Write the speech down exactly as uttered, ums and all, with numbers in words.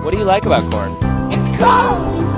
What do you like about corn? It's cold.